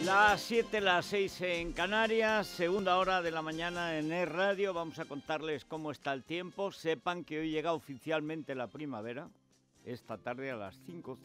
Las 7, las 6 en Canarias, segunda hora de la mañana en Es Radio. Vamos a contarles cómo está el tiempo. Sepan que hoy llega oficialmente la primavera. Esta tarde a las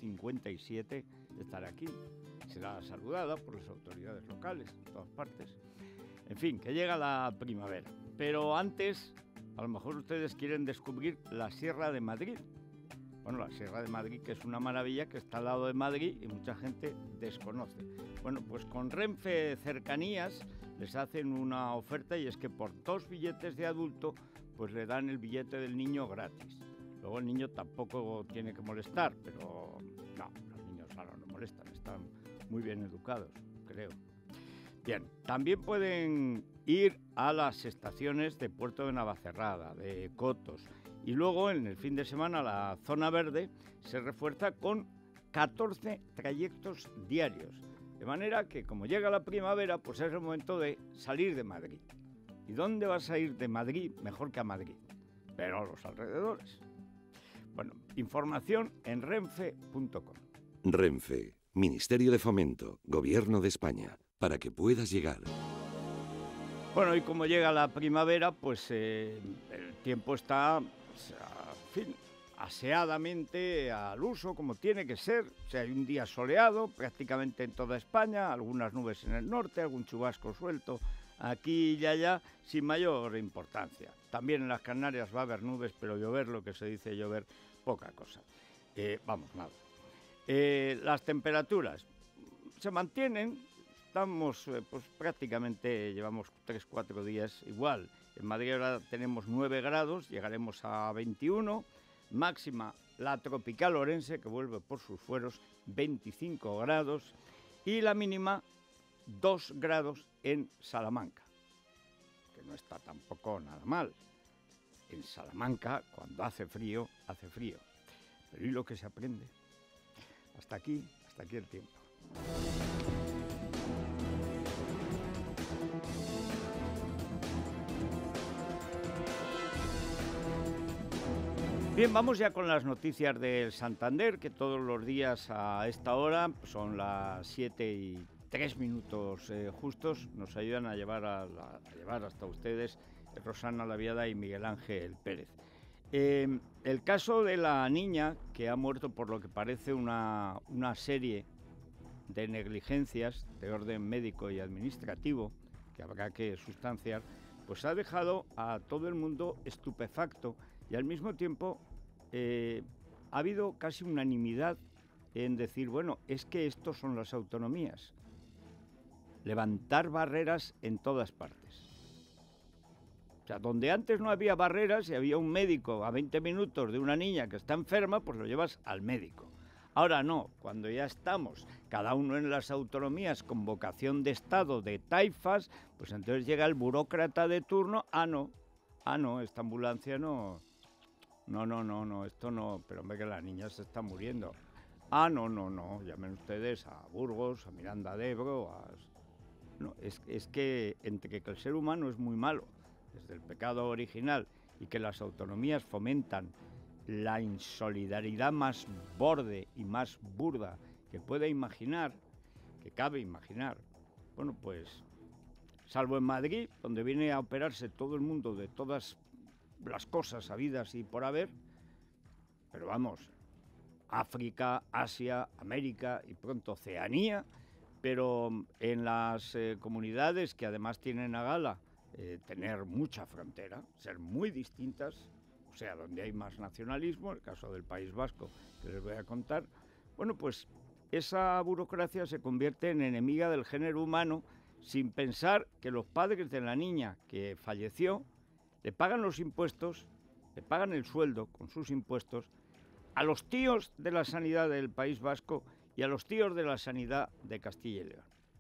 5:57 estará aquí. Será saludada por las autoridades locales en todas partes. En fin, que llega la primavera. Pero antes, a lo mejor ustedes quieren descubrir la Sierra de Madrid. Bueno, la Sierra de Madrid, que es una maravilla, que está al lado de Madrid y mucha gente desconoce. Bueno, pues con Renfe Cercanías les hacen una oferta y es que por 2 billetes de adulto, pues le dan el billete del niño gratis. Luego el niño tampoco tiene que molestar, pero no, los niños ahora no molestan, están muy bien educados, creo. Bien, también pueden ir a las estaciones de Puerto de Navacerrada, de Cotos. Y luego, en el fin de semana, la zona verde se refuerza con 14 trayectos diarios. De manera que, como llega la primavera, pues es el momento de salir de Madrid. ¿Y dónde vas a ir de Madrid? Mejor que a Madrid, pero a los alrededores. Bueno, información en renfe.com. Renfe, Ministerio de Fomento, Gobierno de España, para que puedas llegar. Bueno, y como llega la primavera, pues el tiempo está, en fin, aseadamente al uso, como tiene que ser. O sea, hay un día soleado prácticamente en toda España, algunas nubes en el norte, algún chubasco suelto aquí y allá, sin mayor importancia. También en las Canarias va a haber nubes, pero llover, lo que se dice llover, poca cosa. Nada. Las temperaturas se mantienen. Estamos, pues prácticamente llevamos 3-4 días igual. En Madrid ahora tenemos 9 grados, llegaremos a 21. Máxima la tropical Orense, que vuelve por sus fueros, 25 grados. Y la mínima, 2 grados en Salamanca, que no está tampoco nada mal. En Salamanca, cuando hace frío, hace frío. Pero ¿y lo que se aprende? Hasta aquí el tiempo. Bien, vamos ya con las noticias del Santander, que todos los días a esta hora, son las 7:03 justos, nos ayudan a llevar hasta ustedes Rosana Laviada y Miguel Ángel Pérez. El caso de la niña que ha muerto por lo que parece una serie de negligencias de orden médico y administrativo, que habrá que sustanciar, pues ha dejado a todo el mundo estupefacto. Y al mismo tiempo ha habido casi unanimidad en decir, bueno, es que estos son las autonomías. Levantar barreras en todas partes. O sea, donde antes no había barreras y había un médico a 20 minutos de una niña que está enferma, pues lo llevas al médico. Ahora no, cuando ya estamos cada uno en las autonomías con vocación de Estado, de taifas, pues entonces llega el burócrata de turno, no, esta ambulancia no, esto no, pero hombre, que la niña se está muriendo. No, llamen ustedes a Burgos, a Miranda de Ebro, No, es que entre que el ser humano es muy malo, desde el pecado original, y que las autonomías fomentan la insolidaridad más borde y más burda que pueda imaginar, que cabe imaginar. Bueno, pues, salvo en Madrid, donde viene a operarse todo el mundo de todas las cosas habidas y por haber, pero vamos, África, Asia, América y pronto Oceanía, pero en las comunidades que además tienen a gala tener mucha frontera, ser muy distintas, o sea, donde hay más nacionalismo, el caso del País Vasco, que les voy a contar, bueno, pues esa burocracia se convierte en enemiga del género humano sin pensar que los padres de la niña que falleció le pagan los impuestos, le pagan el sueldo con sus impuestos a los tíos de la sanidad del País Vasco y a los tíos de la sanidad de Castilla y León.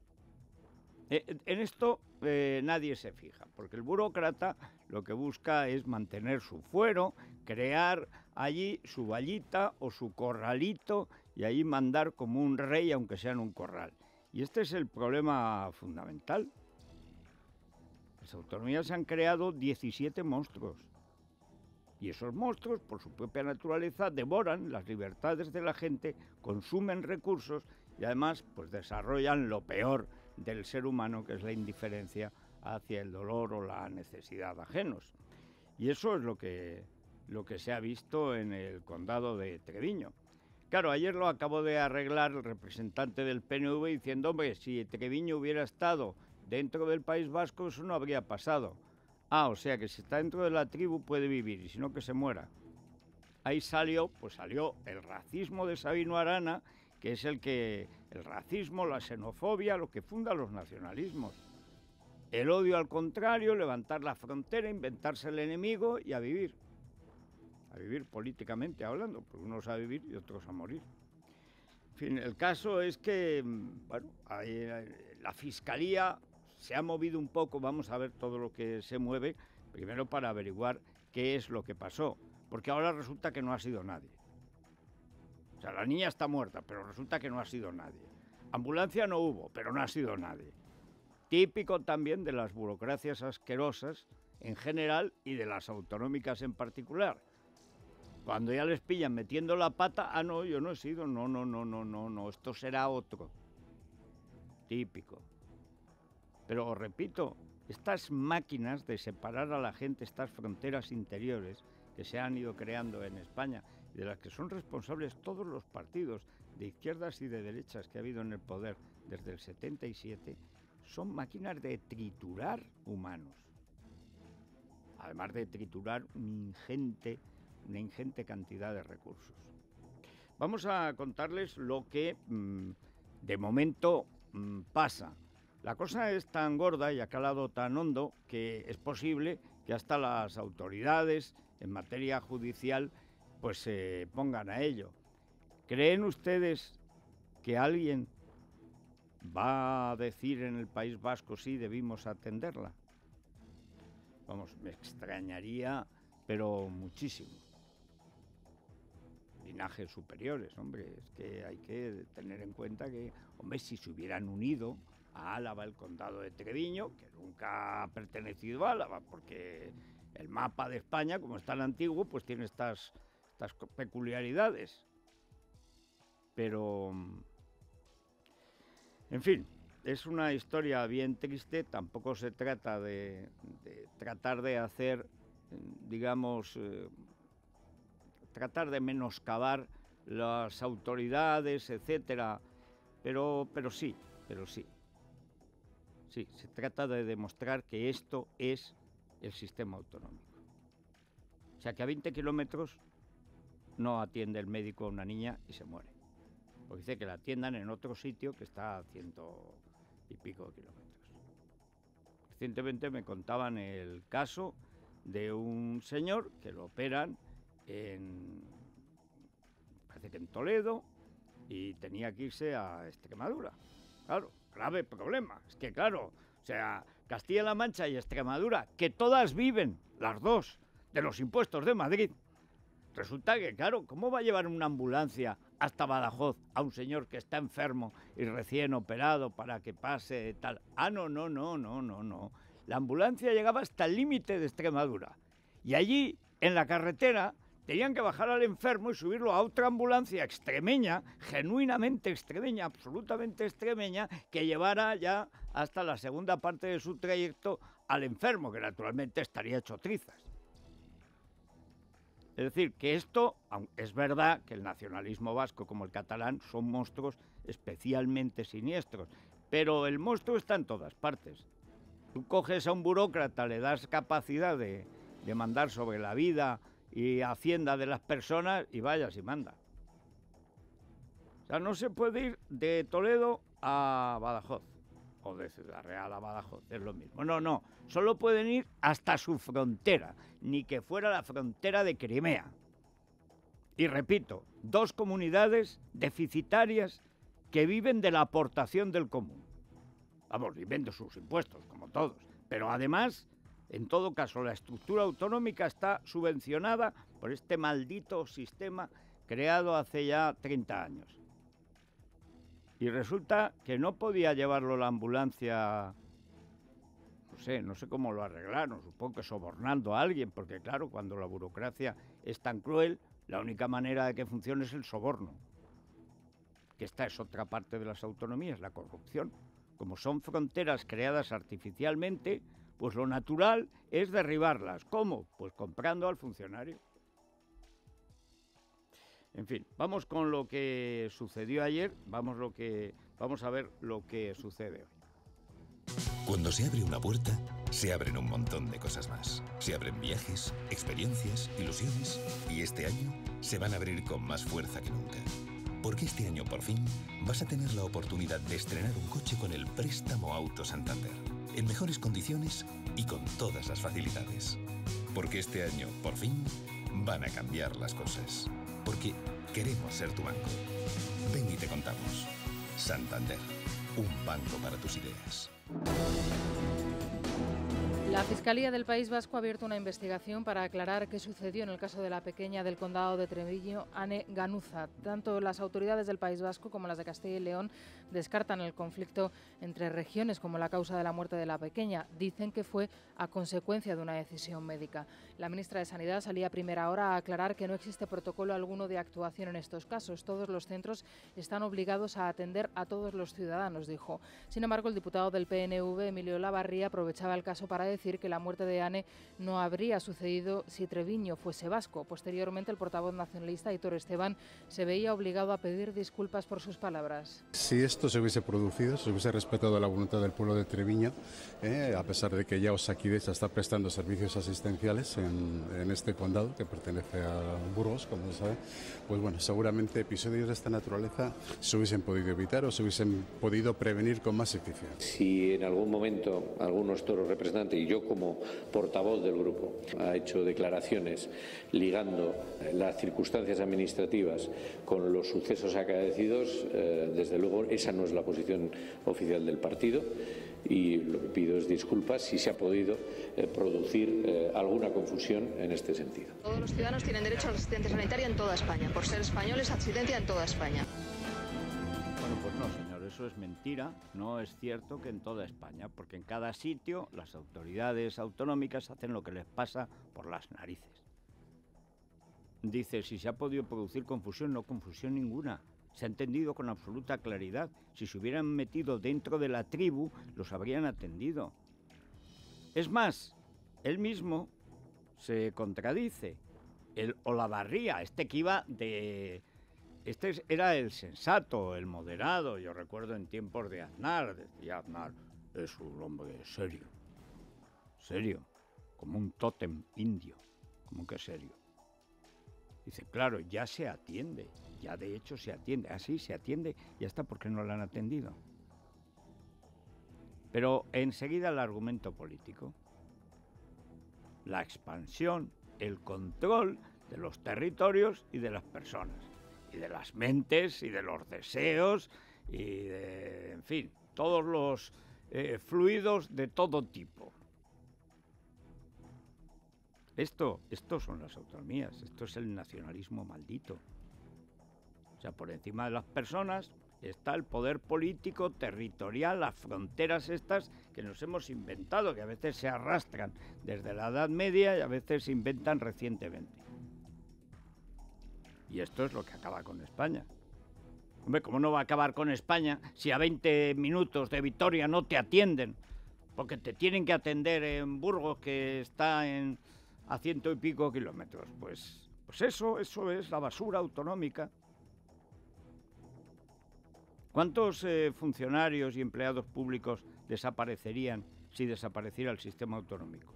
En esto nadie se fija, porque el burócrata lo que busca es mantener su fuero, crear allí su vallita o su corralito y allí mandar como un rey, aunque sea en un corral. Y este es el problema fundamental. Las autonomías han creado 17 monstruos. Y esos monstruos, por su propia naturaleza, devoran las libertades de la gente, consumen recursos y además pues desarrollan lo peor del ser humano, que es la indiferencia hacia el dolor o la necesidad ajenos. Y eso es lo que se ha visto en el condado de Treviño. Claro, ayer lo acabó de arreglar el representante del PNV diciendo, hombre, si Treviño hubiera estado dentro del País Vasco, eso no habría pasado. Ah, o sea que si está dentro de la tribu puede vivir, y si no, que se muera. Ahí salió el racismo de Sabino Arana, que es el racismo, la xenofobia, lo que funda los nacionalismos. El odio al contrario, levantar la frontera, inventarse el enemigo y a vivir políticamente hablando, porque unos a vivir y otros a morir. En fin, el caso es que, bueno, la Fiscalía se ha movido un poco, vamos a ver todo lo que se mueve, primero para averiguar qué es lo que pasó, porque ahora resulta que no ha sido nadie. O sea, la niña está muerta, pero resulta que no ha sido nadie. Ambulancia no hubo, pero no ha sido nadie. Típico también de las burocracias asquerosas en general y de las autonómicas en particular. Cuando ya les pillan metiendo la pata, ah, no, yo no he sido, no, esto será otro. Típico. Pero os repito, estas máquinas de separar a la gente, estas fronteras interiores que se han ido creando en España, y de las que son responsables todos los partidos de izquierdas y de derechas que ha habido en el poder desde el 77, son máquinas de triturar humanos. Además de triturar una ingente cantidad de recursos. Vamos a contarles lo que de momento pasa. La cosa es tan gorda y ha calado tan hondo que es posible que hasta las autoridades en materia judicial pues se pongan a ello. ¿Creen ustedes que alguien va a decir en el País Vasco sí debimos atenderla? Vamos, me extrañaría, pero muchísimo. Linajes superiores, hombre, es que hay que tener en cuenta que, hombre, si se hubieran unido a Álava, el condado de Treviño, que nunca ha pertenecido a Álava, porque el mapa de España, como es tan antiguo, pues tiene estas peculiaridades. Pero, en fin, es una historia bien triste. Tampoco se trata de tratar de hacer, digamos, tratar de menoscabar las autoridades, etcétera, pero sí. Sí, se trata de demostrar que esto es el sistema autonómico. O sea, que a 20 kilómetros no atiende el médico a una niña y se muere. Porque dice que la atiendan en otro sitio que está a 100 y pico kilómetros. Recientemente me contaban el caso de un señor que lo operan parece que en Toledo, y tenía que irse a Extremadura. Claro, grave problema. Es que claro, o sea, Castilla-La Mancha y Extremadura, que todas viven, las dos, de los impuestos de Madrid. Resulta que, claro, ¿cómo va a llevar una ambulancia hasta Badajoz a un señor que está enfermo y recién operado para que pase tal? Ah, no. La ambulancia llegaba hasta el límite de Extremadura. Y allí, en la carretera, tenían que bajar al enfermo y subirlo a otra ambulancia extremeña, genuinamente extremeña, absolutamente extremeña, que llevara ya hasta la segunda parte de su trayecto al enfermo, que naturalmente estaría hecho trizas. Es decir, que esto, es verdad que el nacionalismo vasco como el catalán son monstruos especialmente siniestros, pero el monstruo está en todas partes. Tú coges a un burócrata, le das capacidad de mandar sobre la vida y hacienda de las personas y vaya si manda. O sea, no se puede ir de Toledo a Badajoz, o de Ciudad Real a Badajoz, es lo mismo. No, solo pueden ir hasta su frontera, ni que fuera la frontera de Crimea. Y repito, 2 comunidades deficitarias que viven de la aportación del común. Vamos, viven de sus impuestos, como todos, pero además, en todo caso, la estructura autonómica está subvencionada por este maldito sistema creado hace ya 30 años. Y resulta que no podía llevarlo la ambulancia, no sé cómo lo arreglaron, supongo que sobornando a alguien, porque claro, cuando la burocracia es tan cruel, la única manera de que funcione es el soborno. Que esta es otra parte de las autonomías, la corrupción. Como son fronteras creadas artificialmente, pues lo natural es derribarlas. ¿Cómo? Pues comprando al funcionario. En fin, vamos con lo que sucedió ayer, vamos a ver lo que sucede hoy. Cuando se abre una puerta, se abren un montón de cosas más. Se abren viajes, experiencias, ilusiones, y este año se van a abrir con más fuerza que nunca. Porque este año, por fin, vas a tener la oportunidad de estrenar un coche con el préstamo Auto Santander, en mejores condiciones y con todas las facilidades. Porque este año, por fin, van a cambiar las cosas. Porque queremos ser tu banco. Ven y te contamos. Santander, un banco para tus ideas. La Fiscalía del País Vasco ha abierto una investigación para aclarar qué sucedió en el caso de la pequeña del condado de Treviño, Ane Ganuza. Tanto las autoridades del País Vasco como las de Castilla y León descartan el conflicto entre regiones como la causa de la muerte de la pequeña. Dicen que fue a consecuencia de una decisión médica. La ministra de Sanidad salía a primera hora a aclarar que no existe protocolo alguno de actuación en estos casos. Todos los centros están obligados a atender a todos los ciudadanos, dijo. Sin embargo, el diputado del PNV, Emilio Olavarría, aprovechaba el caso para decir que la muerte de Ane no habría sucedido si Treviño fuese vasco. Posteriormente, el portavoz nacionalista, Aitor Esteban, se veía obligado a pedir disculpas por sus palabras. Si esto se hubiese producido, se hubiese respetado la voluntad del pueblo de Treviño, a pesar de que ya Osakidetza está prestando servicios asistenciales en este condado, que pertenece a Burgos, como se sabe, pues bueno, seguramente episodios de esta naturaleza se hubiesen podido evitar o se hubiesen podido prevenir con más eficiencia. Si en algún momento algunos toros representantes, y yo como portavoz del grupo, ha hecho declaraciones ligando las circunstancias administrativas con los sucesos acaecidos, desde luego esa no es la posición oficial del partido, y lo que pido es disculpas si se ha podido producir alguna confusión en este sentido. Todos los ciudadanos tienen derecho a la asistencia sanitaria en toda España. Por ser españoles, asistencia en toda España. Bueno, pues no, señor, eso es mentira. No es cierto que en toda España, porque en cada sitio las autoridades autonómicas hacen lo que les pasa por las narices. Dice, si se ha podido producir confusión, no confusión ninguna. Se ha entendido con absoluta claridad. Si se hubieran metido dentro de la tribu, los habrían atendido. Es más, él mismo se contradice. El Olavarría, este que iba de... Este era el sensato, el moderado. Yo recuerdo en tiempos de Aznar, decía Aznar, es un hombre serio. Serio, como un tótem indio. ¿Cómo que serio? Dice, claro, ya se atiende, ya de hecho se atiende. Así se atiende, ya está, porque no la han atendido. Pero enseguida el argumento político. La expansión, el control de los territorios y de las personas. Y de las mentes y de los deseos y de, en fin, todos los fluidos de todo tipo. Esto son las autonomías, esto es el nacionalismo maldito. O sea, por encima de las personas está el poder político, territorial, las fronteras estas que nos hemos inventado, que a veces se arrastran desde la Edad Media y a veces se inventan recientemente. Y esto es lo que acaba con España. Hombre, ¿cómo no va a acabar con España si a 20 minutos de Vitoria no te atienden? Porque te tienen que atender en Burgos, que está a 100 y pico kilómetros. Pues eso es la basura autonómica. ¿Cuántos funcionarios y empleados públicos desaparecerían si desapareciera el sistema autonómico?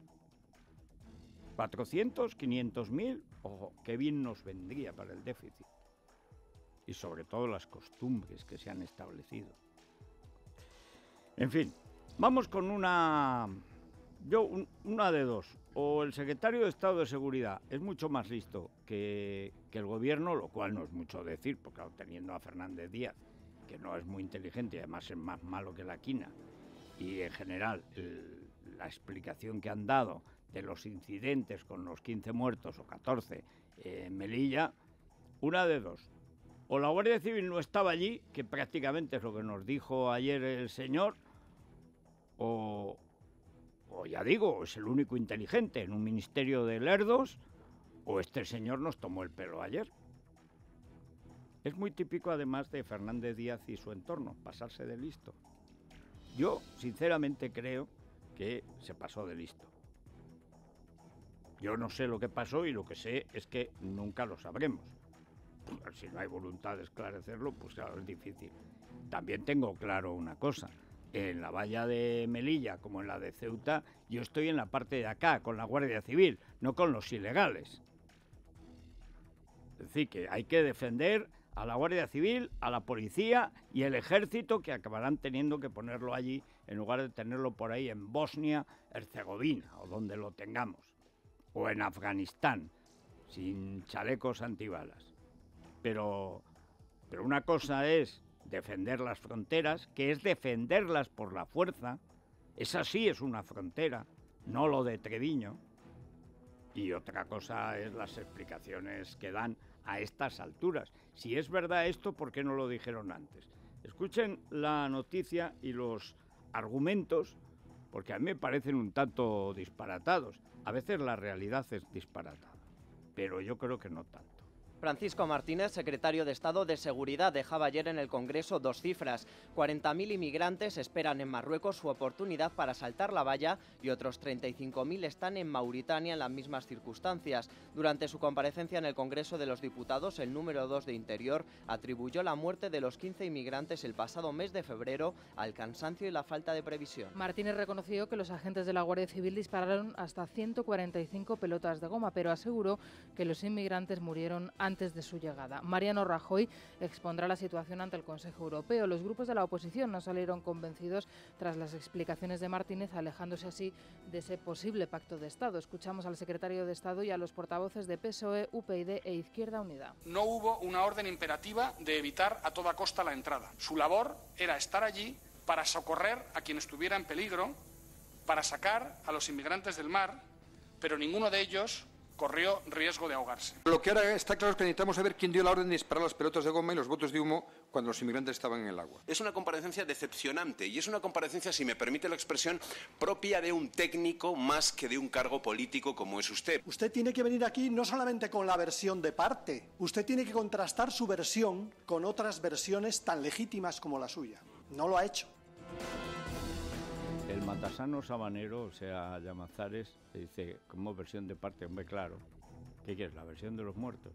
¿400, 500.000? Ojo, qué bien nos vendría para el déficit. Y sobre todo las costumbres que se han establecido. En fin, vamos con una de dos. O el secretario de Estado de Seguridad es mucho más listo que el gobierno, lo cual no es mucho decir, porque claro, teniendo a Fernández Díaz, que no es muy inteligente y además es más malo que la quina, y en general la explicación que han dado de los incidentes con los 15 muertos o 14 en Melilla, una de dos. O la Guardia Civil no estaba allí, que prácticamente es lo que nos dijo ayer el señor, o ya digo, es el único inteligente en un ministerio de lerdos, o este señor nos tomó el pelo ayer. Es muy típico además de Fernández Díaz y su entorno, pasarse de listo. Yo, sinceramente, creo que se pasó de listo. Yo no sé lo que pasó y lo que sé es que nunca lo sabremos. Pues, si no hay voluntad de esclarecerlo, pues claro, es difícil. También tengo claro una cosa. En la valla de Melilla, como en la de Ceuta, yo estoy en la parte de acá, con la Guardia Civil, no con los ilegales. Es decir, que hay que defender a la Guardia Civil, a la policía y el ejército, que acabarán teniendo que ponerlo allí en lugar de tenerlo por ahí en Bosnia-Herzegovina o donde lo tengamos, o en Afganistán, sin chalecos antibalas. Pero una cosa es defender las fronteras, que es defenderlas por la fuerza. Esa sí es una frontera, no lo de Treviño. Y otra cosa es las explicaciones que dan a estas alturas. Si es verdad esto, ¿por qué no lo dijeron antes? Escuchen la noticia y los argumentos, porque a mí me parecen un tanto disparatados. A veces la realidad es disparatada, pero yo creo que no tanto. Francisco Martínez, secretario de Estado de Seguridad, dejaba ayer en el Congreso dos cifras. 40.000 inmigrantes esperan en Marruecos su oportunidad para saltar la valla y otros 35.000 están en Mauritania en las mismas circunstancias. Durante su comparecencia en el Congreso de los Diputados, el número 2 de Interior atribuyó la muerte de los 15 inmigrantes el pasado mes de febrero al cansancio y la falta de previsión. Martínez reconoció que los agentes de la Guardia Civil dispararon hasta 145 pelotas de goma, pero aseguró que los inmigrantes murieron antes de su llegada. Mariano Rajoy expondrá la situación ante el Consejo Europeo. Los grupos de la oposición no salieron convencidos tras las explicaciones de Martínez, alejándose así de ese posible pacto de Estado. Escuchamos al secretario de Estado y a los portavoces de PSOE, UPyD e Izquierda Unida. No hubo una orden imperativa de evitar a toda costa la entrada. Su labor era estar allí para socorrer a quien estuviera en peligro, para sacar a los inmigrantes del mar, pero ninguno de ellos corrió riesgo de ahogarse. Lo que ahora está claro es que necesitamos saber quién dio la orden de disparar las pelotas de goma y los botes de humo cuando los inmigrantes estaban en el agua. Es una comparecencia decepcionante y es una comparecencia, si me permite la expresión, propia de un técnico más que de un cargo político como es usted. Usted tiene que venir aquí no solamente con la versión de parte, usted tiene que contrastar su versión con otras versiones tan legítimas como la suya. No lo ha hecho. El matasano sabanero, o sea, Llamazares, dice, como versión de parte, hombre, claro, ¿qué quieres? ¿La versión de los muertos?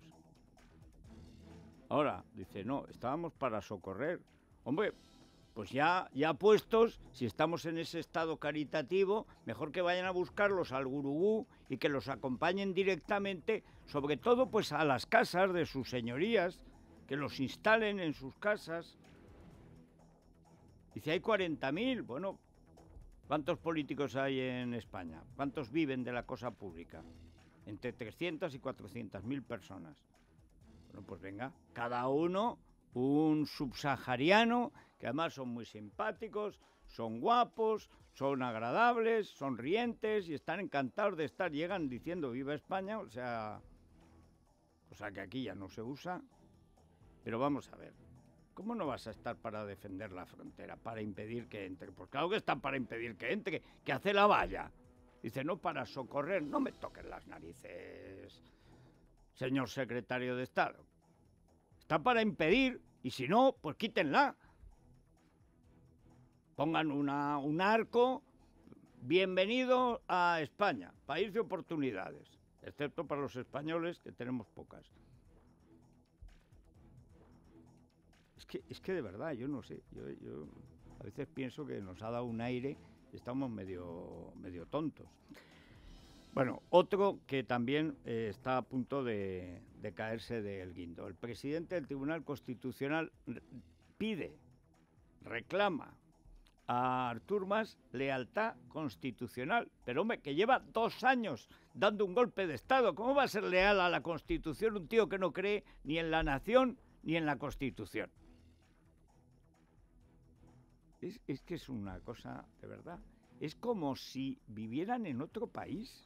Ahora, dice, no, estábamos para socorrer. Hombre, pues ya puestos, si estamos en ese estado caritativo, mejor que vayan a buscarlos al Gurugú y que los acompañen directamente, sobre todo pues a las casas de sus señorías, que los instalen en sus casas. Dice, hay 40.000, bueno, ¿cuántos políticos hay en España? ¿Cuántos viven de la cosa pública? Entre 300 y 400.000 personas. Bueno, pues venga, cada uno un subsahariano, que además son muy simpáticos, son guapos, son agradables, sonrientes y están encantados de estar. Llegan diciendo viva España, o sea que aquí ya no se usa. Pero vamos a ver. ¿Cómo no vas a estar para defender la frontera, para impedir que entre? Pues claro que están para impedir que entre, que hace la valla. Dice, no para socorrer, no me toquen las narices, señor secretario de Estado. Está para impedir, y si no, pues quítenla. Pongan un arco, bienvenido a España, país de oportunidades, excepto para los españoles, que tenemos pocas. Es que de verdad, yo no sé, yo a veces pienso que nos ha dado un aire y estamos medio tontos. Bueno, otro que también está a punto de caerse del guindo. El presidente del Tribunal Constitucional reclama a Artur Mas lealtad constitucional. Pero hombre, que lleva 2 años dando un golpe de Estado. ¿Cómo va a ser leal a la Constitución un tío que no cree ni en la nación ni en la Constitución? Es que es una cosa, de verdad, es como si vivieran en otro país.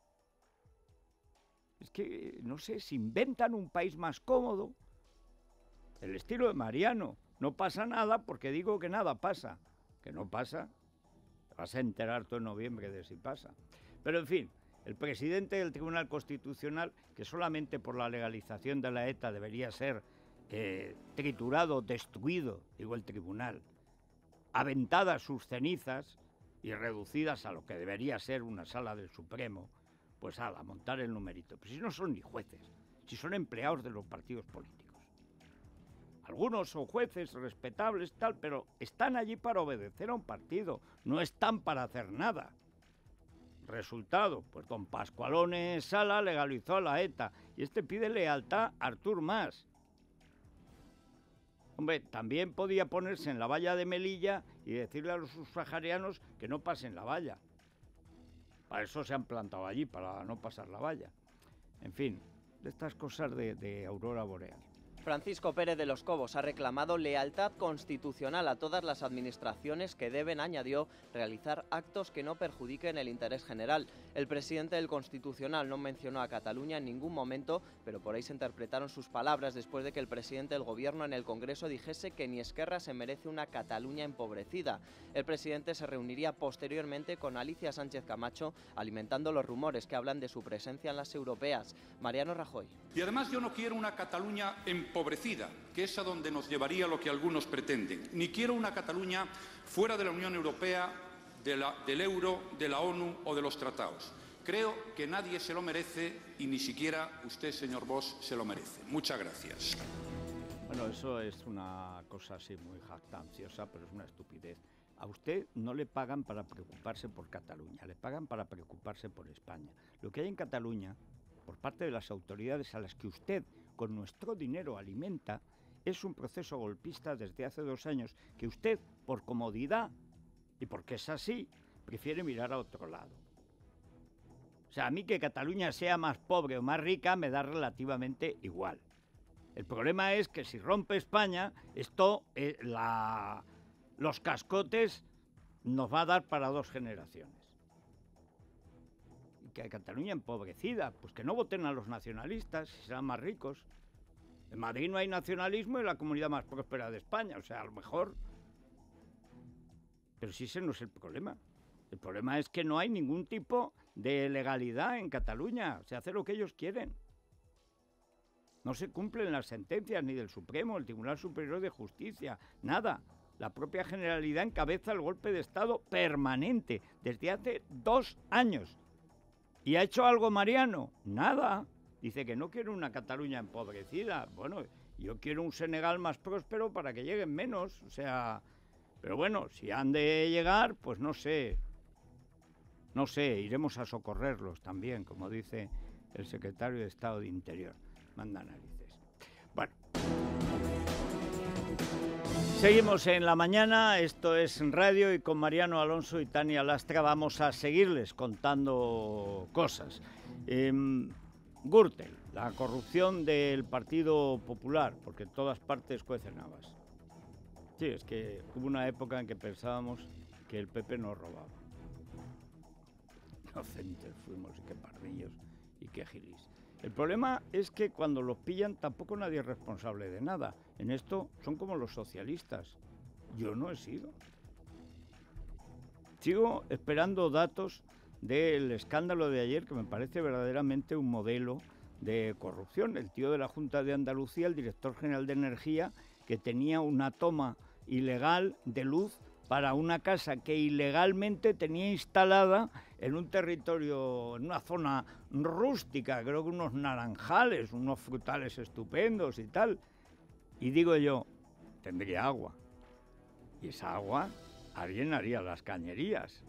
Es que, no sé, se inventan un país más cómodo, el estilo de Mariano. No pasa nada porque digo que nada pasa. Que no pasa, te vas a enterar tú en noviembre de si pasa. Pero en fin, el presidente del Tribunal Constitucional, que solamente por la legalización de la ETA debería ser triturado, destruido, digo el tribunal, aventadas sus cenizas y reducidas a lo que debería ser una sala del Supremo, pues a montar el numerito. Pero si no son ni jueces, si son empleados de los partidos políticos. Algunos son jueces respetables, tal, pero están allí para obedecer a un partido, no están para hacer nada. Resultado, pues don Pascualone Sala legalizó a la ETA y este pide lealtad a Artur Mas. Hombre, también podía ponerse en la valla de Melilla y decirle a los saharianos que no pasen la valla. Para eso se han plantado allí, para no pasar la valla. En fin, de estas cosas de aurora boreal. Francisco Pérez de los Cobos ha reclamado lealtad constitucional a todas las administraciones que deben, añadió, realizar actos que no perjudiquen el interés general. El presidente del Constitucional no mencionó a Cataluña en ningún momento, pero por ahí se interpretaron sus palabras después de que el presidente del Gobierno en el Congreso dijese que ni Esquerra se merece una Cataluña empobrecida. El presidente se reuniría posteriormente con Alicia Sánchez Camacho, alimentando los rumores que hablan de su presencia en las europeas. Mariano Rajoy. Y además yo no quiero una Cataluña empobrecida, que es a donde nos llevaría lo que algunos pretenden. Ni quiero una Cataluña fuera de la Unión Europea, del euro, de la ONU o de los tratados. Creo que nadie se lo merece y ni siquiera usted, señor Bosch, se lo merece. Muchas gracias. Bueno, eso es una cosa así muy jactanciosa, pero es una estupidez. A usted no le pagan para preocuparse por Cataluña, le pagan para preocuparse por España. Lo que hay en Cataluña, por parte de las autoridades a las que usted con nuestro dinero alimenta, es un proceso golpista desde hace 2 años que usted, por comodidad y porque es así, prefiere mirar a otro lado. O sea, a mí que Cataluña sea más pobre o más rica me da relativamente igual. El problema es que si rompe España, esto, los cascotes nos va a dar para 2 generaciones. Que Cataluña empobrecida, pues que no voten a los nacionalistas, serán más ricos. En Madrid no hay nacionalismo y la comunidad más próspera de España, o sea, a lo mejor. Pero si ese no es el problema. El problema es que no hay ningún tipo de legalidad en Cataluña, se hace lo que ellos quieren. No se cumplen las sentencias ni del Supremo, el Tribunal Superior de Justicia, nada. La propia Generalidad encabeza el golpe de Estado permanente desde hace 2 años. ¿Y ha hecho algo Mariano? Nada. Dice que no quiere una Cataluña empobrecida. Bueno, yo quiero un Senegal más próspero para que lleguen menos. O sea, pero bueno, si han de llegar, pues no sé. No sé, iremos a socorrerlos también, como dice el secretario de Estado de Interior. Manda narices. Bueno. Seguimos en la mañana, esto es Radio y con Mariano Alonso y Tania Lastra vamos a seguirles contando cosas. Gürtel, la corrupción del Partido Popular, porque en todas partes cuecen habas. Sí, es que hubo una época en que pensábamos que el PP nos robaba. Inocentes fuimos y qué pardillos y qué gilis. El problema es que cuando los pillan tampoco nadie es responsable de nada. En esto son como los socialistas. Yo no he sido. Sigo esperando datos del escándalo de ayer, que me parece verdaderamente un modelo de corrupción. El tío de la Junta de Andalucía, el director general de Energía, que tenía una toma ilegal de luz para una casa que ilegalmente tenía instalada en un territorio, en una zona rústica, creo que unos naranjales, unos frutales estupendos y tal. Y digo yo, tendría agua. Y esa agua, alguien haría las cañerías.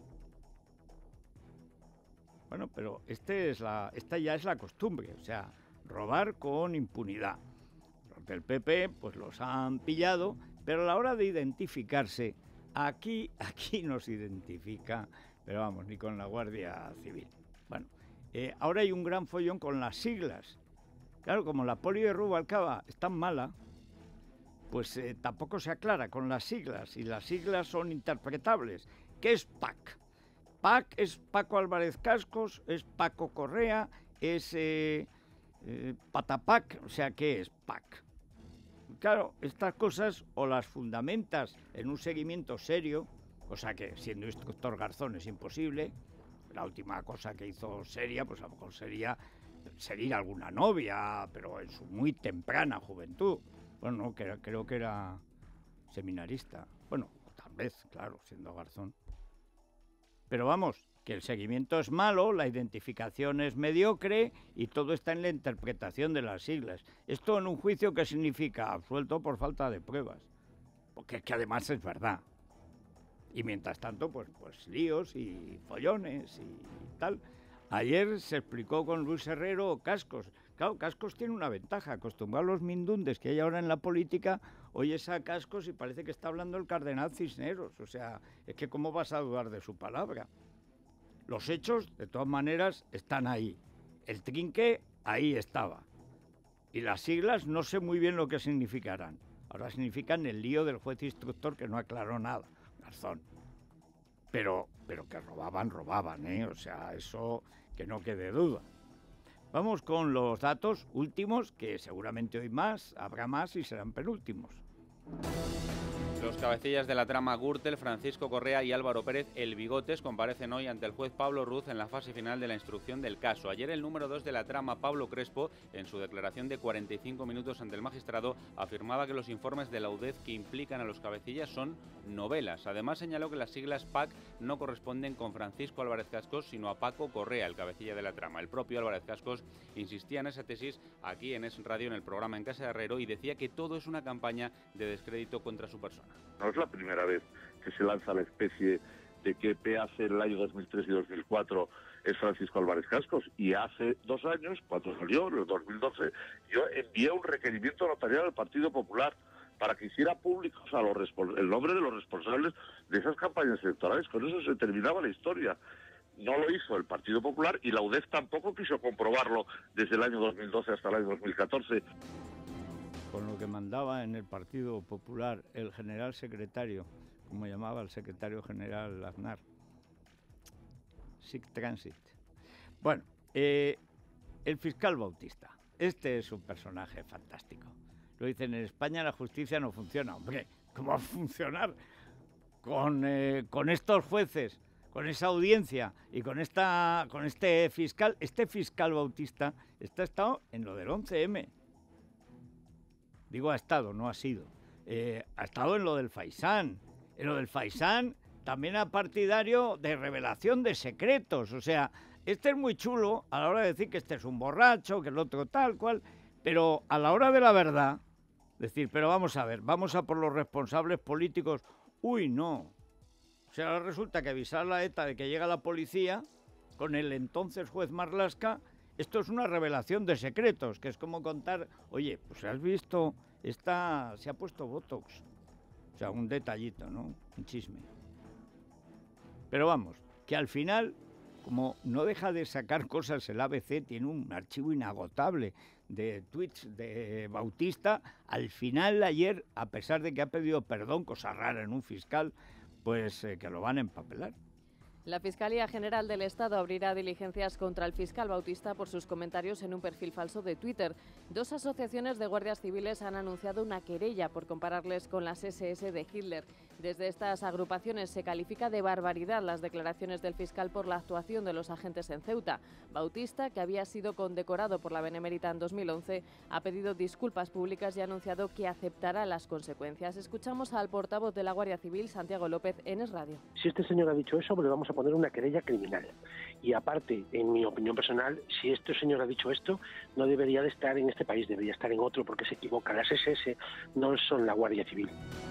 Bueno, pero esta ya es la costumbre, o sea, robar con impunidad. Los del PP, pues los han pillado, pero a la hora de identificarse, aquí nos identifica, pero vamos, ni con la Guardia Civil. Bueno, ahora hay un gran follón con las siglas. Claro, como la poli de Rubalcaba es tan mala, pues tampoco se aclara con las siglas, y las siglas son interpretables. ¿Qué es PAC? PAC es Paco Álvarez Cascos, es Paco Correa, es Patapac, o sea, ¿qué es PAC? Claro, estas cosas o las fundamentas en un seguimiento serio, cosa que siendo instructor Garzón es imposible. La última cosa que hizo seria, pues a lo mejor sería seguir alguna novia, pero en su muy temprana juventud. Bueno, no, creo que era seminarista. Bueno, tal vez, claro, siendo Garzón. Pero vamos, que el seguimiento es malo, la identificación es mediocre y todo está en la interpretación de las siglas. Esto en un juicio, ¿qué significa? Absuelto por falta de pruebas. Porque es que además es verdad. Y mientras tanto, pues líos y follones y tal. Ayer se explicó con Luis Herrero Cascos. Claro, Cascos tiene una ventaja. Acostumbrado a los mindundes que hay ahora en la política, oyes a Cascos y parece que está hablando el cardenal Cisneros. O sea, es que ¿cómo vas a dudar de su palabra? Los hechos, de todas maneras, están ahí. El trinque, ahí estaba. Y las siglas, no sé muy bien lo que significarán. Ahora significan el lío del juez instructor que no aclaró nada. Garzón. Pero que robaban, ¿eh? O sea, eso que no quede duda. Vamos con los datos últimos, que seguramente hoy habrá más y serán penúltimos. Los cabecillas de la trama Gürtel, Francisco Correa y Álvaro Pérez, el Bigotes, comparecen hoy ante el juez Pablo Ruz en la fase final de la instrucción del caso. Ayer el número 2 de la trama, Pablo Crespo, en su declaración de 45 minutos ante el magistrado, afirmaba que los informes de la UDEF que implican a los cabecillas son novelas. Además señaló que las siglas PAC no corresponden con Francisco Álvarez Cascos, sino a Paco Correa, el cabecilla de la trama. El propio Álvarez Cascos insistía en esa tesis aquí en Es Radio, en el programa En Casa de Herrero, y decía que todo es una campaña de descrédito contra su persona. No es la primera vez que se lanza la especie de que hace el año 2003 y 2004 es Francisco Álvarez Cascos, y hace 2 años, cuando salió, en el 2012, yo envié un requerimiento notarial al Partido Popular para que hiciera públicos el nombre de los responsables de esas campañas electorales. Con eso se terminaba la historia. No lo hizo el Partido Popular y la UDEF tampoco quiso comprobarlo desde el año 2012 hasta el año 2014. Con lo que mandaba en el Partido Popular el general secretario, como llamaba el secretario general Aznar. Sic transit. Bueno, el fiscal Bautista. Este es un personaje fantástico. Lo dicen, en España la justicia no funciona. Hombre, ¿cómo va a funcionar con estos jueces, con esa audiencia y con este fiscal? Este fiscal Bautista ha estado en lo del 11M. Digo ha estado, no ha sido. Ha estado en lo del Faisán. En lo del Faisán también era partidario de revelación de secretos. O sea, este es muy chulo a la hora de decir que este es un borracho, que el otro tal cual, pero a la hora de la verdad, decir, pero vamos a ver, vamos a por los responsables políticos. Uy, no. O sea, ahora resulta que avisar a la ETA de que llega la policía con el entonces juez Marlaska. Esto es una revelación de secretos, que es como contar, oye, pues has visto, se ha puesto Botox. O sea, un detallito, ¿no? Un chisme. Pero vamos, que al final, como no deja de sacar cosas el ABC, tiene un archivo inagotable de tweets de Bautista. Al final, ayer, a pesar de que ha pedido perdón, cosa rara en un fiscal, pues que lo van a empapelar. La Fiscalía General del Estado abrirá diligencias contra el fiscal Bautista por sus comentarios en un perfil falso de Twitter. 2 asociaciones de guardias civiles han anunciado una querella por compararles con las SS de Hitler. Desde estas agrupaciones se califica de barbaridad las declaraciones del fiscal por la actuación de los agentes en Ceuta. Bautista, que había sido condecorado por la Benemérita en 2011, ha pedido disculpas públicas y ha anunciado que aceptará las consecuencias. Escuchamos al portavoz de la Guardia Civil, Santiago López, en Es Radio. Si este señor ha dicho eso, le vamos a poner una querella criminal. Y aparte, en mi opinión personal, si este señor ha dicho esto, no debería de estar en este país, debería estar en otro, porque se equivoca. Las SS no son la Guardia Civil.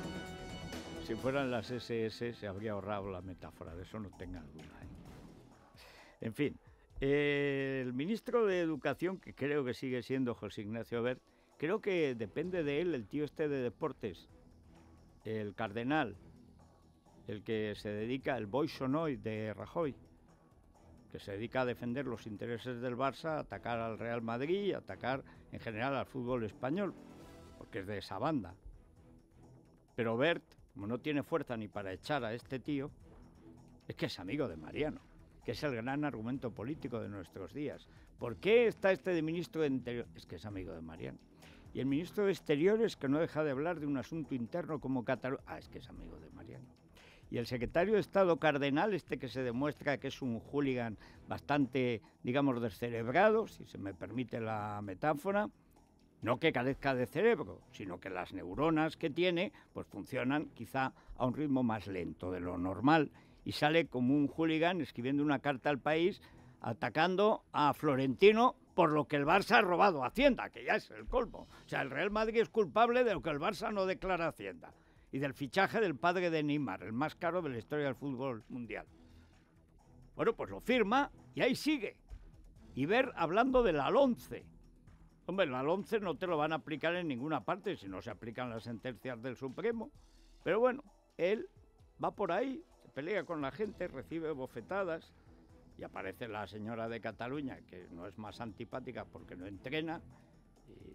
Si fueran las SS se habría ahorrado la metáfora, de eso no tengan duda, ¿eh? En fin, el ministro de Educación, que creo que sigue siendo José Ignacio Wert, creo que depende de él el tío este de deportes, el cardenal, el que se dedica, el Boixonoy de Rajoy, que se dedica a defender los intereses del Barça, a atacar al Real Madrid y a atacar en general al fútbol español, porque es de esa banda. Pero Wert, como no tiene fuerza ni para echar a este tío, es que es amigo de Mariano, que es el gran argumento político de nuestros días. ¿Por qué está este de ministro de Interior? Es que es amigo de Mariano. Y el ministro de Exteriores, que no deja de hablar de un asunto interno como Cataluña. Es que es amigo de Mariano. Y el secretario de Estado cardenal, este que se demuestra que es un hooligan bastante, digamos, descerebrado, si se me permite la metáfora, No que carezca de cerebro, sino que las neuronas que tiene pues funcionan quizá a un ritmo más lento de lo normal y sale como un hooligan escribiendo una carta al País atacando a Florentino por lo que el Barça ha robado a Hacienda, que ya es el colmo. O sea, el Real Madrid es culpable de lo que el Barça no declara a Hacienda y del fichaje del padre de Neymar, el más caro de la historia del fútbol mundial. Bueno, pues lo firma y ahí sigue. Y ver hablando de la LONCE. Hombre, la LONCE no te lo van a aplicar en ninguna parte si no se aplican las sentencias del Supremo. Pero bueno, él va por ahí, se pelea con la gente, recibe bofetadas y aparece la señora de Cataluña, que no es más antipática porque no entrena, y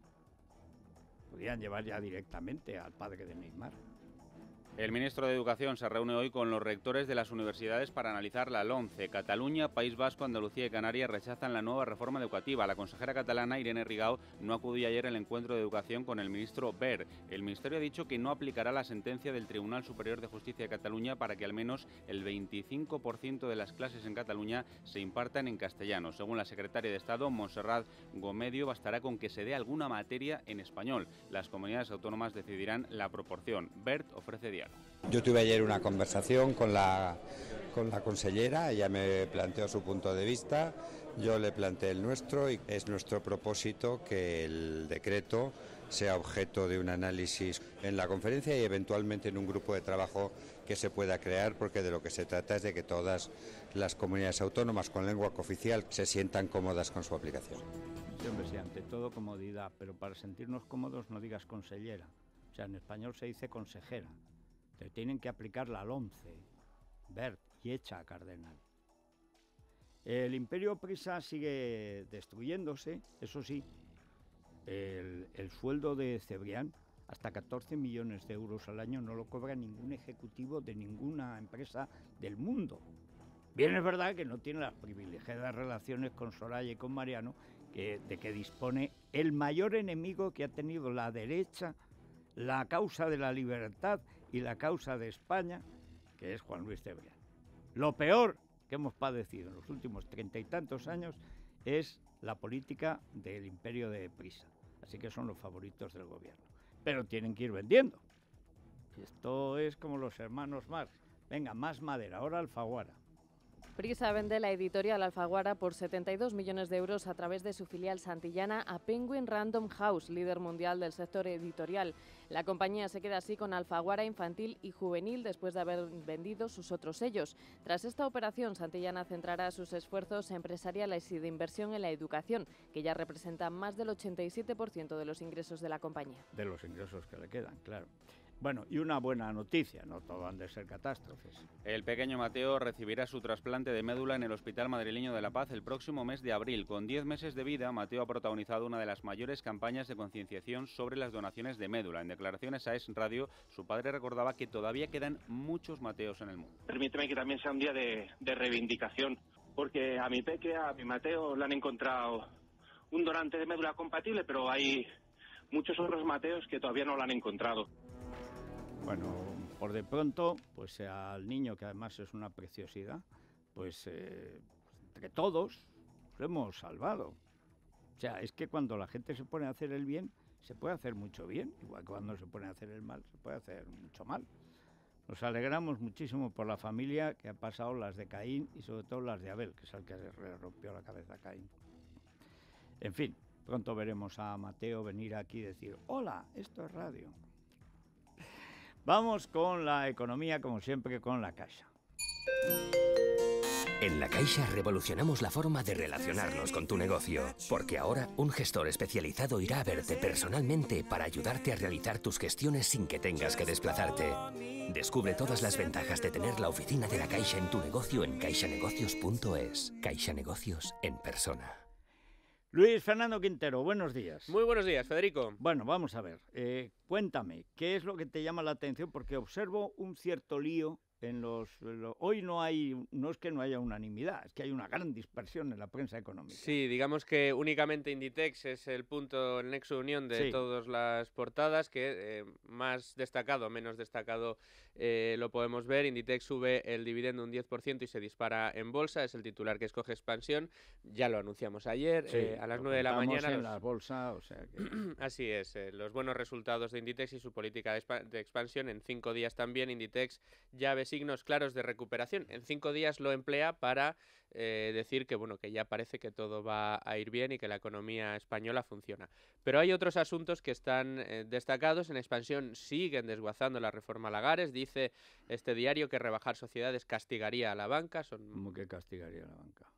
podían llevar ya directamente al padre de Neymar. El ministro de Educación se reúne hoy con los rectores de las universidades para analizar la LONCE. Cataluña, País Vasco, Andalucía y Canarias rechazan la nueva reforma educativa. La consejera catalana, Irene Rigau, no acudió ayer al encuentro de educación con el ministro Wert. El ministerio ha dicho que no aplicará la sentencia del Tribunal Superior de Justicia de Cataluña para que al menos el 25% de las clases en Cataluña se impartan en castellano. Según la secretaria de Estado, Montserrat Gomedio, bastará con que se dé alguna materia en español. Las comunidades autónomas decidirán la proporción. Wert ofrece diálogo. Yo tuve ayer una conversación con la consellera, ella me planteó su punto de vista, yo le planteé el nuestro y es nuestro propósito que el decreto sea objeto de un análisis en la conferencia y eventualmente en un grupo de trabajo que se pueda crear, porque de lo que se trata es de que todas las comunidades autónomas con lengua cooficial se sientan cómodas con su aplicación. Sí, hombre, sí, ante todo comodidad, pero para sentirnos cómodos no digas consellera, o sea, en español se dice consejera. Te tienen que aplicar la LONCE, Wert y Echa a Cardenal. El imperio Prisa sigue destruyéndose, eso sí, el sueldo de Cebrián, hasta 14 millones de euros al año, no lo cobra ningún ejecutivo de ninguna empresa del mundo. Bien, es verdad que no tiene las privilegiadas relaciones con Soraya y con Mariano, de que dispone el mayor enemigo que ha tenido la derecha, la causa de la libertad y la causa de España, que es Juan Luis Cebrián. Lo peor que hemos padecido en los últimos 30 y tantos años es la política del imperio de Prisa. Así que son los favoritos del gobierno. Pero tienen que ir vendiendo. Esto es como los hermanos Marx. Venga, más madera, ahora Alfaguara. Prisa vende la editorial Alfaguara por 72 millones de euros a través de su filial santillana a Penguin Random House, líder mundial del sector editorial. La compañía se queda así con Alfaguara infantil y juvenil después de haber vendido sus otros sellos. Tras esta operación, Santillana centrará sus esfuerzos empresariales y de inversión en la educación, que ya representa más del 87% de los ingresos de la compañía. De los ingresos que le quedan, claro. Bueno, y una buena noticia, no todo han de ser catástrofes. El pequeño Mateo recibirá su trasplante de médula en el Hospital Madrileño de La Paz el próximo mes de abril. Con 10 meses de vida, Mateo ha protagonizado una de las mayores campañas de concienciación sobre las donaciones de médula. En declaraciones a Es Radio, su padre recordaba que todavía quedan muchos Mateos en el mundo. Permíteme que también sea un día de reivindicación, porque a mi Mateo, le han encontrado un donante de médula compatible, pero hay muchos otros Mateos que todavía no lo han encontrado. Bueno, por de pronto, pues al niño, que además es una preciosidad, pues entre todos lo hemos salvado. O sea, es que cuando la gente se pone a hacer el bien, se puede hacer mucho bien, igual que cuando se pone a hacer el mal, se puede hacer mucho mal. Nos alegramos muchísimo por la familia que ha pasado las de Caín y sobre todo las de Abel, que es el que le rompió la cabeza a Caín. En fin, pronto veremos a Mateo venir aquí y decir, hola, esto es radio. Vamos con la economía, como siempre, con la Caixa. En La Caixa revolucionamos la forma de relacionarnos con tu negocio, porque ahora un gestor especializado irá a verte personalmente para ayudarte a realizar tus gestiones sin que tengas que desplazarte. Descubre todas las ventajas de tener la oficina de La Caixa en tu negocio en caixanegocios.es. Caixa Negocios en persona. Luis Fernando Quintero, buenos días. Muy buenos días, Federico. Bueno, vamos a ver, cuéntame, ¿qué es lo que te llama la atención? Porque observo un cierto lío hoy no es que no haya unanimidad, es que hay una gran dispersión en la prensa económica. Sí, digamos que únicamente Inditex es el nexo de unión de todas las portadas, que más destacado, menos destacado lo podemos ver. Inditex sube el dividendo un 10% y se dispara en bolsa, es el titular que escoge Expansión, ya lo anunciamos ayer, a las 9 de la mañana. En la bolsa, o sea que... Así es, los buenos resultados de Inditex y su política de expansión. En 5 días también Inditex ya ve signos claros de recuperación. En 5 días lo emplea para decir que ya parece que todo va a ir bien y que la economía española funciona. Pero hay otros asuntos que están destacados. En Expansión siguen desguazando la reforma Lagares. Dice este diario que rebajar sociedades castigaría a la banca. ¿Cómo que castigaría a la banca?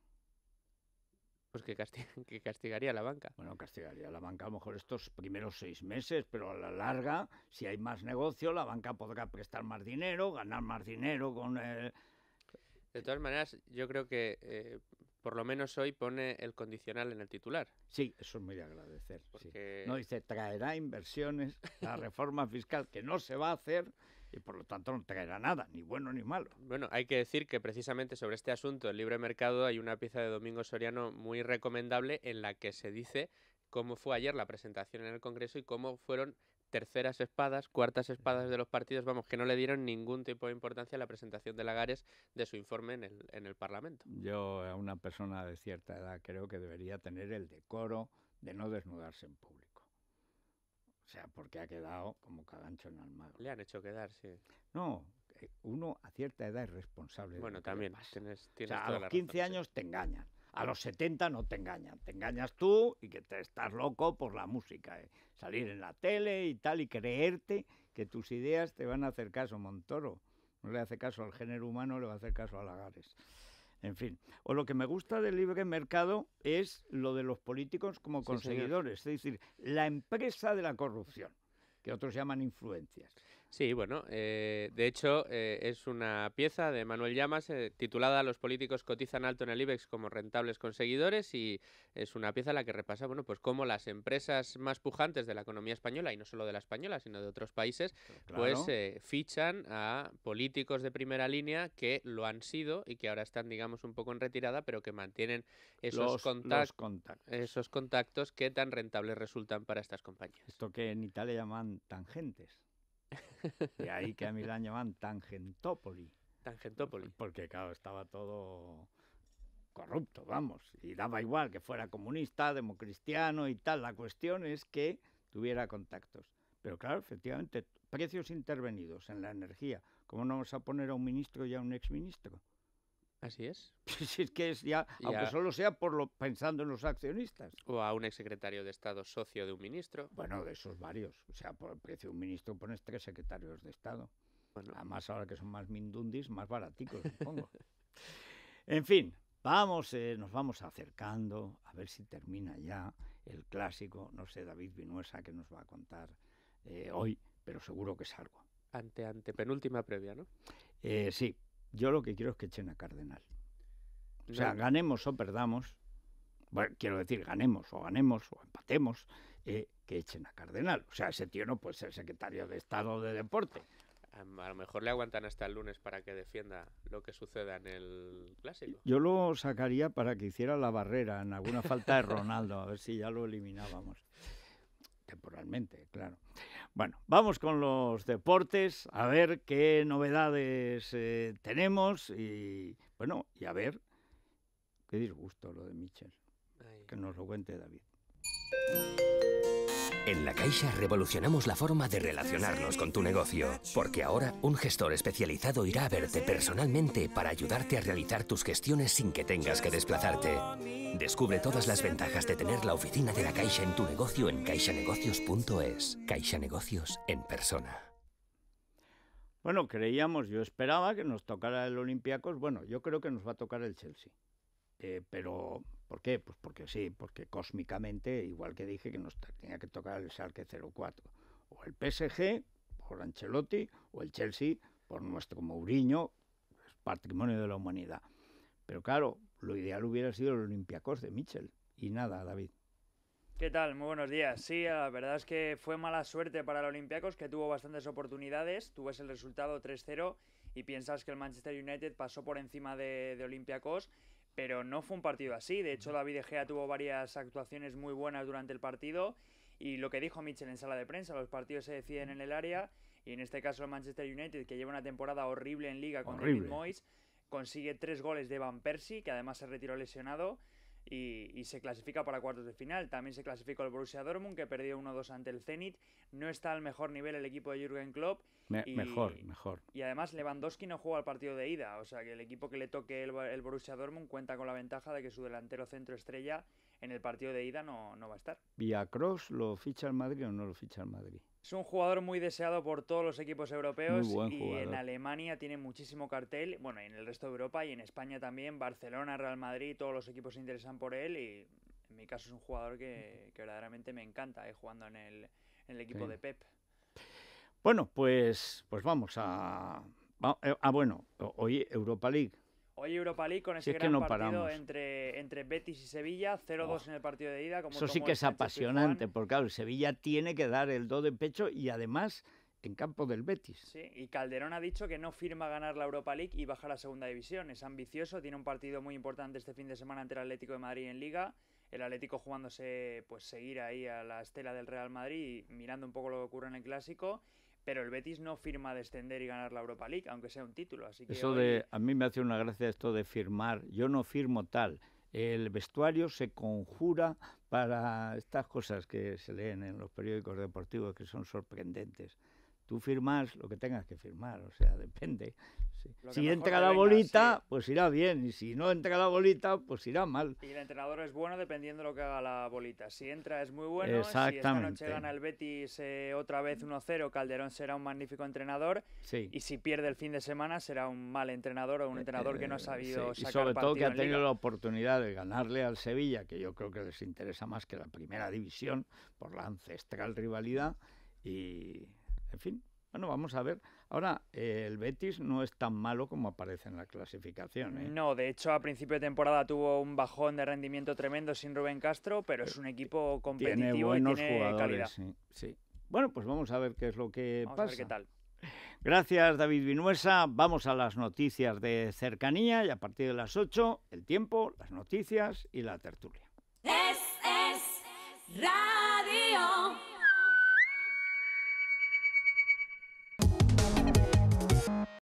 Pues que castigaría a la banca. Bueno, castigaría a la banca a lo mejor estos primeros 6 meses, pero a la larga, si hay más negocio, la banca podrá prestar más dinero, ganar más dinero con el... De todas maneras, yo creo que por lo menos hoy pone el condicional en el titular. Sí, eso es muy de agradecer. Porque... No dice, traerá inversiones, la reforma fiscal que no se va a hacer... Y por lo tanto no traerá nada, ni bueno ni malo. Bueno, hay que decir que precisamente sobre este asunto del libre mercado hay una pieza de Domingo Soriano muy recomendable en la que se dice cómo fue ayer la presentación en el Congreso y cómo fueron terceras espadas, cuartas espadas de los partidos, que no le dieron ningún tipo de importancia a la presentación de Lagares de su informe en el Parlamento. Yo, a una persona de cierta edad, creo que debería tener el decoro de no desnudarse en público. O sea, porque ha quedado como cagancho en Almagro. Le han hecho quedar, sí. No, uno a cierta edad es responsable. Bueno, también tienes o sea, toda a los 15 años sí. te engañan, a los 70 no te engañan. Te engañas tú y que te estás loco por la música. Salir en la tele y tal y creerte que tus ideas te van a hacer caso. Montoro no le hace caso al género humano, le va a hacer caso a Lagares. En fin, o lo que me gusta del libre mercado es lo de los políticos como conseguidores, es decir, la empresa de la corrupción, que otros llaman influencias. Sí, bueno, de hecho es una pieza de Manuel Llamas titulada Los políticos cotizan alto en el IBEX como rentables conseguidores, y es una pieza en la que repasa, pues cómo las empresas más pujantes de la economía española, y no solo de la española, sino de otros países, pues fichan a políticos de primera línea que lo han sido y que ahora están, digamos, un poco en retirada, pero que mantienen esos contactos que tan rentables resultan para estas compañías. Esto que en Italia llaman tangentes. De ahí que a Milán llaman Tangentópoli. Tangentópoli. Porque, claro, estaba todo corrupto, y daba igual que fuera comunista, democristiano y tal. La cuestión es que tuviera contactos. Pero, claro, efectivamente, precios intervenidos en la energía. ¿Cómo no vamos a poner a un ministro y a un exministro? Así es. Si es que es ya, aunque solo sea pensando en los accionistas. O a un exsecretario de Estado socio de un ministro. Bueno, de esos varios. O sea, por el precio de un ministro pones 3 secretarios de Estado. Bueno. Además, ahora que son más mindundis, más baraticos, supongo. En fin, nos vamos acercando a ver si termina ya el clásico. No sé, David Vinuesa, que nos va a contar hoy, pero seguro que es algo. Penúltima previa, ¿no? Sí. Yo lo que quiero es que echen a Cardenal. O sea, ganemos o perdamos, bueno, quiero decir, ganemos o empatemos, que echen a Cardenal. O sea, ese tío no puede ser secretario de Estado de Deporte. A lo mejor le aguantan hasta el lunes para que defienda lo que suceda en el Clásico. Yo lo sacaría para que hiciera la barrera en alguna falta de Ronaldo, a ver si ya lo eliminábamos. Temporalmente, claro. Bueno, vamos con los deportes, a ver qué novedades tenemos y a ver qué disgusto lo de Michel. Que nos lo cuente David. En La Caixa revolucionamos la forma de relacionarnos con tu negocio, porque ahora un gestor especializado irá a verte personalmente para ayudarte a realizar tus gestiones sin que tengas que desplazarte. Descubre todas las ventajas de tener la oficina de La Caixa en tu negocio en caixanegocios.es. Caixa Negocios en persona. Bueno, yo esperaba que nos tocara el Olympiacos. Bueno, yo creo que nos va a tocar el Chelsea. Pero, ¿por qué? Pues porque sí, porque cósmicamente, igual que dije que nos tenía que tocar el Schalke 04. O el PSG, por Ancelotti, o el Chelsea, por nuestro Mourinho, es patrimonio de la humanidad. Pero claro, lo ideal hubiera sido el Olympiacos de Michel. Y nada, David. ¿Qué tal? Muy buenos días. Sí, la verdad es que fue mala suerte para el Olympiacos, que tuvo bastantes oportunidades. Tú ves el resultado 3-0 y piensas que el Manchester United pasó por encima de Olympiacos, pero no fue un partido así. De hecho, David De Gea tuvo varias actuaciones muy buenas durante el partido y lo que dijo Mitchell en sala de prensa, los partidos se deciden en el área y en este caso el Manchester United, que lleva una temporada horrible en Liga con David Moyes, consigue 3 goles de Van Persie, que además se retiró lesionado, y se clasifica para cuartos de final. También se clasificó el Borussia Dortmund, que perdió 1-2 ante el Zenit. No está al mejor nivel el equipo de Jürgen Klopp. Mejor. Y además Lewandowski no juega el partido de ida, o sea que el equipo que le toque el Borussia Dortmund cuenta con la ventaja de que su delantero centro estrella en el partido de ida no va a estar. ¿Y a Kroos lo ficha el Madrid o no lo ficha el Madrid? Es un jugador muy deseado por todos los equipos europeos y jugador. En Alemania tiene muchísimo cartel, bueno, en el resto de Europa y en España también, Barcelona, Real Madrid, todos los equipos se interesan por él y en mi caso es un jugador que verdaderamente me encanta jugando en el equipo de Pep. Bueno, pues vamos a... bueno, hoy Europa League. Hoy Europa League con ese gran partido entre Betis y Sevilla, 0-2 en el partido de ida. Eso sí que es apasionante, porque claro, el Sevilla tiene que dar el do de pecho y además en campo del Betis. Sí, y Calderón ha dicho que no firma ganar la Europa League y bajar a segunda división. Es ambicioso, tiene un partido muy importante este fin de semana ante el Atlético de Madrid en Liga. El Atlético jugándose pues seguir ahí a la estela del Real Madrid y mirando un poco lo que ocurre en el Clásico. Pero el Betis no firma descender y ganar la Europa League, aunque sea un título. Así que eso a mí me hace una gracia esto de firmar. Yo no firmo tal. El vestuario se conjura para estas cosas que se leen en los periódicos deportivos que son sorprendentes. Tú firmas lo que tengas que firmar, o sea, depende. Sí. Si entra la bolita, pues irá bien, y si no entra la bolita, pues irá mal. Y el entrenador es bueno dependiendo de lo que haga la bolita. Si entra es muy bueno, si esta noche gana el Betis otra vez 1-0, Calderón será un magnífico entrenador, y si pierde el fin de semana será un mal entrenador o un entrenador que no ha sabido sacar y sobre todo que ha tenido Liga. La oportunidad de ganarle al Sevilla, que yo creo que les interesa más que la primera división, por la ancestral rivalidad, y en fin, bueno, vamos a ver. Ahora, el Betis no es tan malo como aparece en la clasificación, ¿eh? No, de hecho, a principio de temporada tuvo un bajón de rendimiento tremendo sin Rubén Castro, pero es un equipo competitivo y tiene calidad. Sí. Bueno, pues vamos a ver qué es lo que pasa. Vamos a ver qué tal. Gracias, David Vinuesa. Vamos a las noticias de cercanía y a partir de las 8, el tiempo, las noticias y la tertulia. Es Radio.